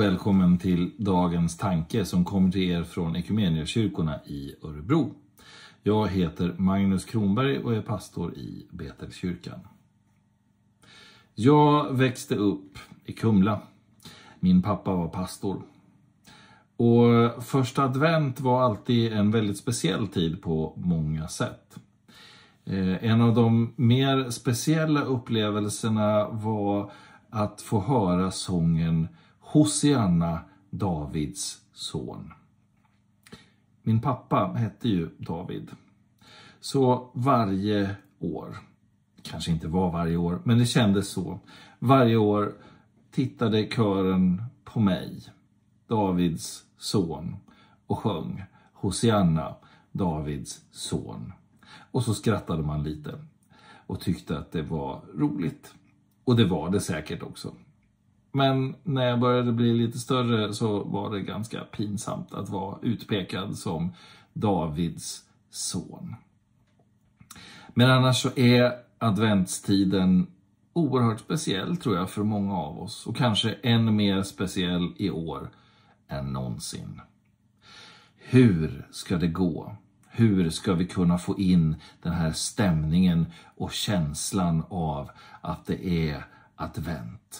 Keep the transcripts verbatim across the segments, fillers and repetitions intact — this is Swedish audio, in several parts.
välkommen till dagens tanke som kommer till er från Ekumeniakyrkorna i Örebro. Jag heter Magnus Kronberg och är pastor i Betelkyrkan. Jag växte upp i Kumla. Min pappa var pastor. Och första advent var alltid en väldigt speciell tid på många sätt. En av de mer speciella upplevelserna var att få höra sången Hosianna, Davids son. Min pappa hette ju David. Så varje år, kanske inte var varje år, men det kändes så. Varje år tittade kören på mig, Davids son, och sjöng Hosianna, Davids son. Och så skrattade man lite och tyckte att det var roligt. Och det var det säkert också. Men när jag började bli lite större så var det ganska pinsamt att vara utpekad som Davids son. Men annars så är adventstiden oerhört speciell, tror jag, för många av oss. Och kanske än mer speciell i år än någonsin. Hur ska det gå? Hur ska vi kunna få in den här stämningen och känslan av att det är advent?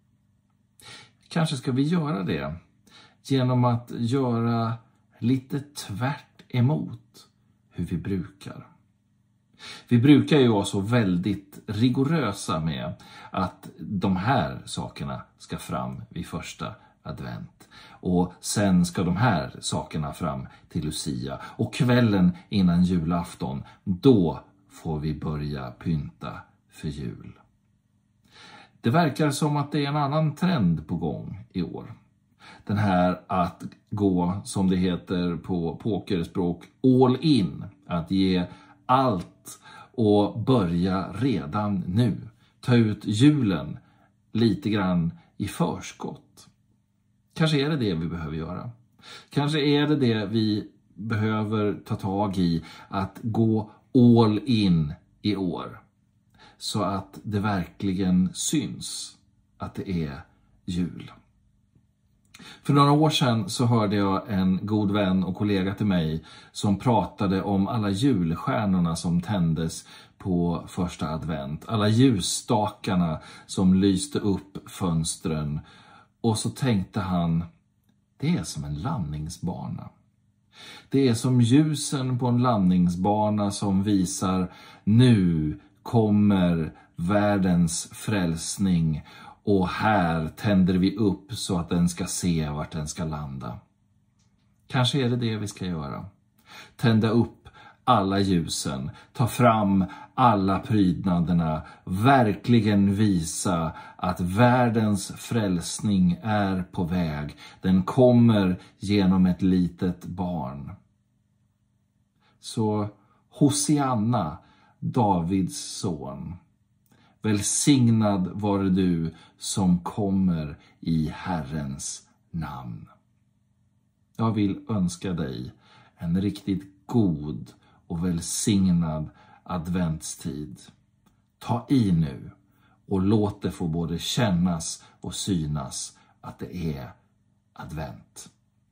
Kanske ska vi göra det genom att göra lite tvärt emot hur vi brukar. Vi brukar ju vara så väldigt rigorösa med att de här sakerna ska fram vid första advent. Och sen ska de här sakerna fram till Lucia. Och kvällen innan julafton, då får vi börja pynta för jul. Det verkar som att det är en annan trend på gång i år. Den här att gå, som det heter på pokerspråk, all in. Att ge allt och börja redan nu. Ta ut julen lite grann i förskott. Kanske är det det vi behöver göra. Kanske är det det vi behöver ta tag i, att gå all in i år. Så att det verkligen syns att det är jul. För några år sedan så hörde jag en god vän och kollega till mig som pratade om alla julstjärnorna som tändes på första advent. Alla ljusstakarna som lyste upp fönstren. Och så tänkte han, det är som en landningsbana. Det är som ljusen på en landningsbana som visar, nu kommer världens frälsning och här tänder vi upp så att den ska se vart den ska landa. Kanske är det det vi ska göra. Tända upp alla ljusen, ta fram alla prydnaderna, verkligen visa att världens frälsning är på väg. Den kommer genom ett litet barn. Så Hosianna, Davids son, välsignad vare du som kommer i Herrens namn. Jag vill önska dig en riktigt god och välsignad adventstid. Ta i nu och låt det få både kännas och synas att det är advent.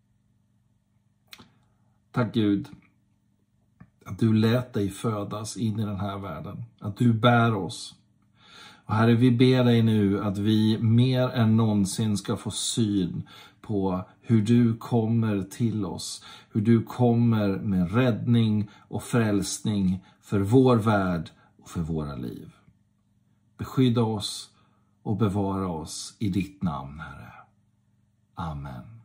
Tack Gud att du lät dig födas in i den här världen. Att du bär oss. Och Herre, vi ber dig nu att vi mer än någonsin ska få syn på hur du kommer till oss. Hur du kommer med räddning och frälsning för vår värld och för våra liv. Beskydda oss och bevara oss i ditt namn, Herre. Amen.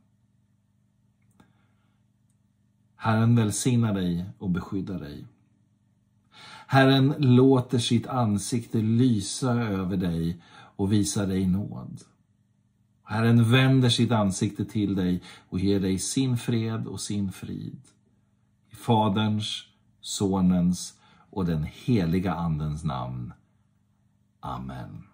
Herren välsignar dig och beskyddar dig. Herren låter sitt ansikte lysa över dig och visar dig nåd. Herren vänder sitt ansikte till dig och ger dig sin fred och sin frid. I Faderns, Sonens och den heliga Andens namn. Amen.